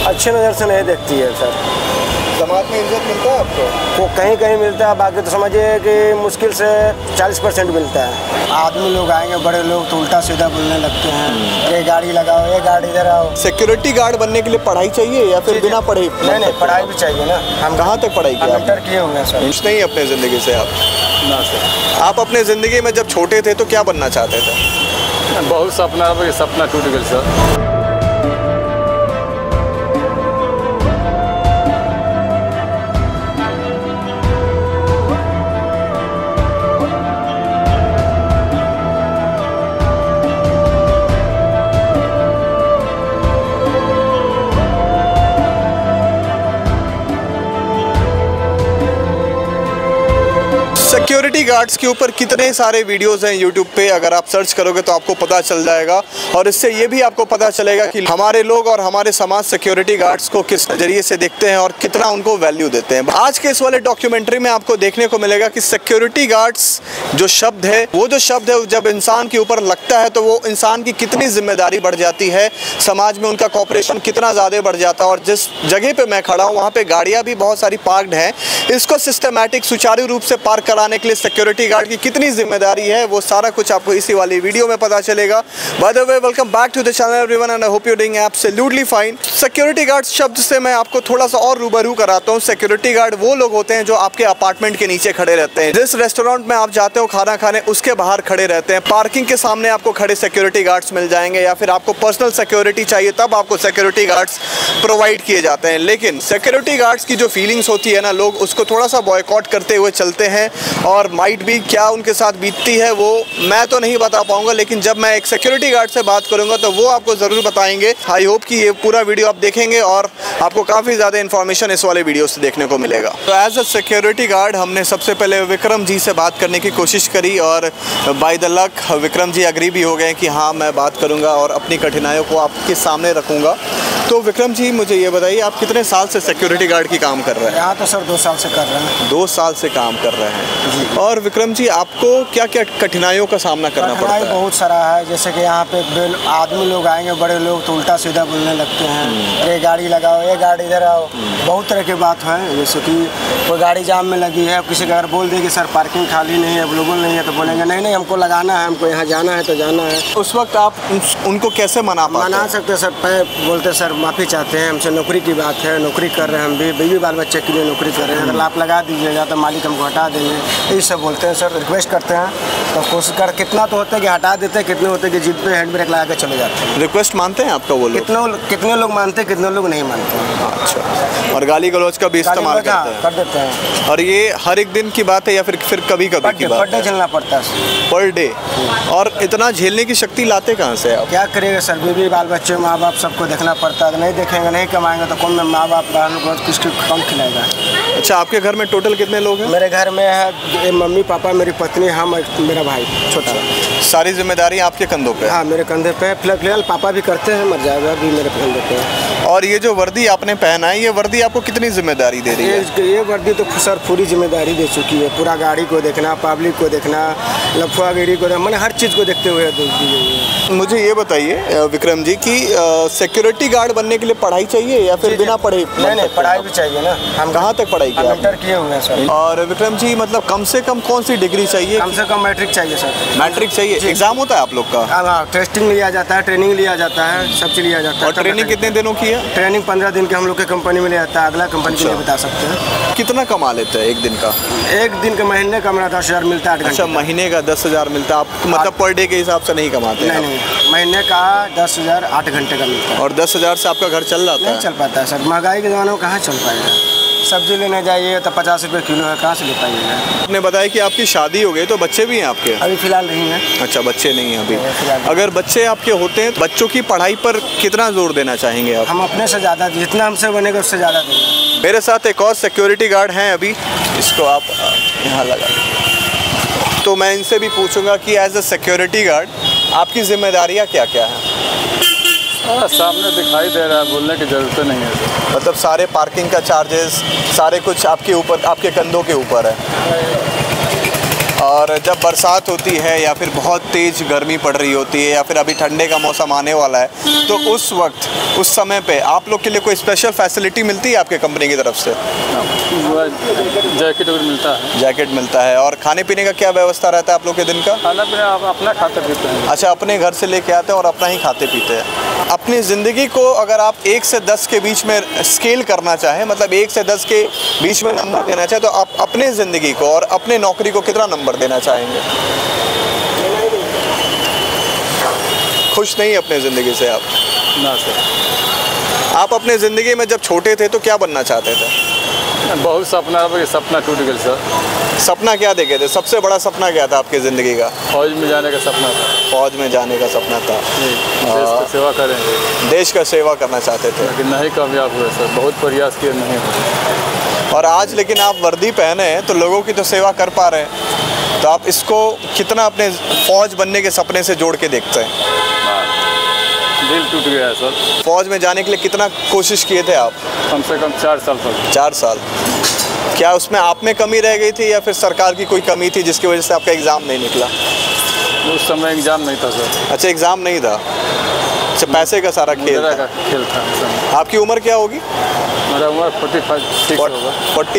अच्छी नज़र से नहीं देखती है सर। समाज में इज्जत मिलता है आपको? वो कहीं कहीं मिलता है, बाकी तो समझिए कि मुश्किल से 40% मिलता है। आदमी लोग आएंगे, बड़े लोग तो उल्टा सीधा बोलने लगते हैं, ये गाड़ी लगाओ, ये गाड़ी इधर आओ। सिक्योरिटी गार्ड बनने के लिए पढ़ाई चाहिए या फिर बिना पढ़े? नहीं, पढ़ाई भी चाहिए ना। हम कहाँ तक पढ़ाई की? इंटर किए हुए हैं सर। कुछ नहीं अपने ज़िंदगी से आप? ना सर। आप अपने ज़िंदगी में जब छोटे थे तो क्या बनना चाहते थे? बहुत सपना टूट गया सर। सिक्योरिटी गार्ड्स के ऊपर कितने सारे वीडियोस हैं यूट्यूब पे, अगर आप सर्च करोगे तो आपको पता चल जाएगा। और इससे ये भी आपको पता चलेगा कि हमारे लोग और हमारे समाज सिक्योरिटी गार्ड्स को किस नज़रिए से देखते हैं और कितना उनको वैल्यू देते हैं। आज के इस वाले डॉक्यूमेंट्री में आपको देखने को मिलेगा कि सिक्योरिटी गार्ड्स जो शब्द है, वो जो शब्द है जब इंसान के ऊपर लगता है तो वो इंसान की कितनी जिम्मेदारी बढ़ जाती है, समाज में उनका कॉपरेशन कितना ज़्यादा बढ़ जाता है। और जिस जगह पर मैं खड़ा हूँ वहाँ पर गाड़ियाँ भी बहुत सारी पार्कड हैं, इसको सिस्टमैटिक सुचारू रूप से पार्क कराने के लिए सिक्योरिटी गार्ड की कितनी जिम्मेदारी है, वो सारा कुछ आपको इसी वाली वीडियो में पता चलेगा। By the way, welcome back to the channel everyone and I hope you doing absolutely fine. Security guard शब्द से मैं आपको थोड़ा सा और रूबरू कराता हूँ। सिक्योरिटी गार्ड वो लोग होते हैं जो आपके अपार्टमेंट के नीचे खड़े रहते हैं। जिस रेस्टोरेंट में आप जाते हो खाना खाने, उसके बाहर खड़े रहते हैं। पार्किंग के सामने आपको खड़े सिक्योरिटी गार्ड्स मिल जाएंगे, या फिर आपको पर्सनल सिक्योरिटी चाहिए तब आपको सिक्योरिटी गार्ड्स प्रोवाइड किए जाते हैं। लेकिन सिक्योरिटी गार्ड्स की जो फीलिंग्स होती है ना, लोग उसको थोड़ा सा बॉयकॉट करते हुए चलते हैं और माइट भी क्या उनके साथ बीतती है वो मैं तो नहीं बता पाऊंगा, लेकिन जब मैं एक सिक्योरिटी गार्ड से बात करूंगा तो वो आपको ज़रूर बताएंगे। आई होप कि ये पूरा वीडियो आप देखेंगे और आपको काफ़ी ज़्यादा इन्फॉर्मेशन इस वाले वीडियो से देखने को मिलेगा। तो एज अ सिक्योरिटी गार्ड हमने सबसे पहले विक्रम जी से बात करने की कोशिश करी और by the luck Vikram ji agree भी हो गए कि हाँ मैं बात करूँगा और अपनी कठिनाइयों को आपके सामने रखूँगा। तो विक्रम जी मुझे ये बताइए, आप कितने साल से सिक्योरिटी गार्ड की काम कर रहे हैं? यहाँ तो सर 2 साल से कर रहे हैं। 2 साल से काम कर रहे हैं जी। और विक्रम जी आपको क्या क्या कठिनाइयों का सामना करना पड़ता है? बहुत सारा है, जैसे कि यहाँ पे आदमी लोग आएंगे, बड़े लोग तो उल्टा सीधा बोलने लगते हैं, ये गाड़ी लगाओ, ये गाड़ी इधर आओ। बहुत तरह की बात है, जैसे कि कोई गाड़ी जाम में लगी है, किसी का अगर बोल देंगे सर पार्किंग खाली नहीं है, अवेलेबल नहीं है, तो बोलेंगे नहीं हमको लगाना है, हमको यहाँ जाना है तो जाना है। उस वक्त आप उनको कैसे मना सकते हैं? सर बोलते सर माफ़ी चाहते हैं, हमसे नौकरी की बात है, नौकरी कर रहे हैं, हम भी बीवी बाल बच्चे के लिए नौकरी कर रहे हैं, अगर आप लगा दीजिएगा तो मालिक हमको हटा देंगे, यही सब बोलते हैं। सर रिक्वेस्ट करते हैं तो कोशिश कर, कितना तो होता है कि हटा देते हैं, कितने होते हैं कि जिद पे हैंड ब्रेक लगा के चले जाते हैं। रिक्वेस्ट मानते हैं आपका वो लोग? कितने लोग मानते हैं, कितने लोग नहीं मानते हैं। अच्छा, और गाली गलौज का भी इस्तेमाल कर देते हैं। और ये हर एक दिन की बात है या फिर कभी कभी की बात? पर डे झेलना पड़ता है। Per day? और इतना झेलने की शक्ति लाते कहाँ से आप? क्या करेंगे सर, बीवी बाल बच्चे माँ बाप सबको देखना पड़ता है, नहीं देखेंगे नहीं कमाएंगे तो कौन माँ बाप कुछ कम खिलाएगा। अच्छा, आपके घर में टोटल कितने लोग हैं? मेरे घर में है मम्मी पापा, मेरी पत्नी, हम, मेरा भाई छोटा। सारी जिम्मेदारी आपके कंधों पे? हाँ मेरे कंधे पे। फिलहाल पापा भी करते हैं, मर जाएगा भी मेरे कंधे पे। और ये जो वर्दी आपने पहना है, ये वर्दी आपको कितनी जिम्मेदारी दे रही है? ये वर्दी तो सर पूरी जिम्मेदारी दे चुकी है। पूरा गाड़ी को देखना, पब्लिक को देखना, लफुआगिरी को, मैंने हर चीज़ को देखते हुए दी है। मुझे ये बताइए विक्रम जी कि सिक्योरिटी गार्ड बनने के लिए पढ़ाई चाहिए या फिर बिना पढ़े? नहीं, पढ़ाई भी चाहिए ना। हम कहाँ तक पढ़ाई की? इंटर किए हुए हैं सर। और विक्रम जी मतलब कम से कम कौन सी डिग्री चाहिए? कम से कम मैट्रिक चाहिए सर। मैट्रिक चाहिए? एग्जाम होता है आप लोग का? हाँ, टेस्टिंग लिया जाता है, ट्रेनिंग लिया जाता है, सब चीज़ लिया जाता है। और ट्रेनिंग कितने दिनों की है? ट्रेनिंग 15 दिन के हम लोग के कंपनी में लिया जाता है, अगला कंपनी के लिए बता सकते हैं। कितना कमा लेते हैं एक दिन का? एक दिन का महीने का मेरा 10,000 मिलता है। अच्छा, महीने का 10,000 मिलता है। आप मतलब पर डे के हिसाब से नहीं कमाते? नहीं, महीने का 10,000 8 घंटे का मिलता है। और 10,000 से आपका घर चल जाता है? नहीं चल पाता है सर, महंगाई के ज़माने में कहाँ चल पाएगा। सब्जी लेने जाइए तो 50 रुपये किलो है, कहाँ से ले पाइएगा। आपने बताया कि आपकी शादी हो गई, तो बच्चे भी हैं आपके? अभी फिलहाल नहीं है। अच्छा, बच्चे नहीं हैं अभी। अगर बच्चे आपके होते हैं, बच्चों की पढ़ाई पर कितना जोर देना चाहेंगे आप? हम अपने से ज़्यादा, जितना हमसे बनेगा उससे ज़्यादा देंगे। मेरे साथ एक और सिक्योरिटी गार्ड हैं अभी, इसको आप यहाँ लगा, तो मैं इनसे भी पूछूंगा कि एज अ सिक्योरिटी गार्ड आपकी जिम्मेदारियाँ क्या क्या हैं? सामने दिखाई दे रहा है, बोलने की ज़रूरत नहीं है। मतलब सारे पार्किंग का चार्जेस सारे कुछ आपके ऊपर, आपके कंधों के ऊपर है। और जब बरसात होती है या फिर बहुत तेज़ गर्मी पड़ रही होती है या फिर अभी ठंडे का मौसम आने वाला है, तो उस वक्त उस समय पे आप लोग के लिए कोई स्पेशल फैसिलिटी मिलती है आपके कंपनी की तरफ से? जैकेट मिलता है। जैकेट मिलता है। और खाने पीने का क्या व्यवस्था रहता है आप लोग के दिन का? खाना पीना आप अपना खाते पीते हैं। अच्छा, अपने घर से लेके आते हैं और अपना ही खाते पीते हैं। अपनी ज़िंदगी को अगर आप 1 से 10 के बीच में स्केल करना चाहें, मतलब 1 से 10 के बीच में नंबर देना चाहें, तो आप अपने ज़िंदगी को और अपने नौकरी को कितना नंबर देना चाहेंगे? खुश नहीं अपने ज़िंदगी से आप? ना सर। आप अपने ज़िंदगी में जब छोटे थे तो क्या बनना चाहते थे? बहुत सपना था, सपना टूट गया सर। सपना क्या देखे थे? सबसे बड़ा सपना क्या था आपकी ज़िंदगी का? फौज में जाने का सपना था। फौज में जाने का सपना था। देश की सेवा करेंगे। देश का सेवा करना चाहते थे, लेकिन नहीं कामयाब हुए सर, बहुत प्रयास किए नहीं हुए। और आज लेकिन आप वर्दी पहने हैं तो लोगों की तो सेवा कर पा रहे हैं, तो आप इसको कितना अपने फौज बनने के सपने से जोड़ के देखते हैं? दिल टूट गया है सर। फौज में जाने के लिए कितना कोशिश किए थे आप? कम से कम 4 साल तक। 4 साल। क्या उसमें आप में कमी रह गई थी या फिर सरकार की कोई कमी थी जिसकी वजह से आपका एग्ज़ाम नहीं निकला? उस समय एग्जाम नहीं था सर। अच्छा, एग्ज़ाम नहीं था। अच्छा, पैसे का सारा खेल था। खेल था उस समय। आपकी उम्र क्या होगी? मेरा उम्र 46 होगा।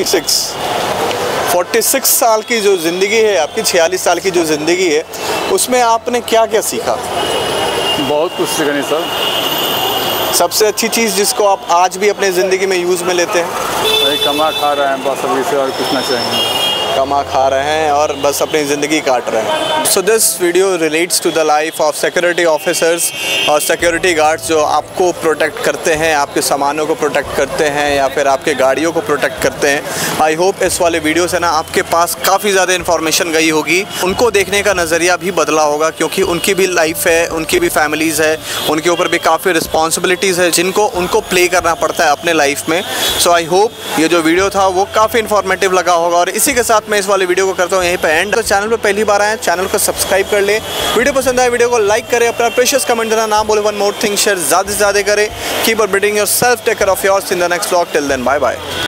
46 साल की जो ज़िंदगी है आपकी, 46 साल की जो ज़िंदगी है, उसमें आपने क्या क्या सीखा? बहुत कुछ सीखनी सर। सबसे अच्छी चीज़ जिसको आप आज भी अपने ज़िंदगी में यूज़ में लेते हैं? वही कमा खा रहे हैं बस, अभी से और कुछ ना चाहिए। कमा खा रहे हैं और बस अपनी ज़िंदगी काट रहे हैं। So this video relates to the life of security officers और सिक्योरिटी गार्ड्स जो आपको प्रोटेक्ट करते हैं, आपके सामानों को प्रोटेक्ट करते हैं या फिर आपके गाड़ियों को प्रोटेक्ट करते हैं। आई होप इस वाले वीडियो से ना आपके पास काफ़ी ज़्यादा इन्फॉर्मेशन गई होगी, उनको देखने का नज़रिया भी बदला होगा, क्योंकि उनकी भी लाइफ है, उनकी भी फैमिलीज़ है, उनके ऊपर भी काफ़ी रिस्पॉन्सिबिलिटीज़ है जिनको उनको प्ले करना पड़ता है अपने लाइफ में। सो आई होप ये जो वीडियो था वो काफ़ी इन्फॉर्मेटिव लगा होगा, और इसी के साथ मैं इस वाले वीडियो को करता हूँ यहीं पे एंड। तो चैनल पे पहली बार आए, चैनल को सब्सक्राइब कर ले, वीडियो पसंद आए वीडियो को लाइक करें, अपना प्रेशियस कमेंट देना ना बोले, वन मोर थिंग शेयर ज़्यादा से ज़्यादा करें। Keep updating yourself, take care of yours in the next vlog. Till then bye bye.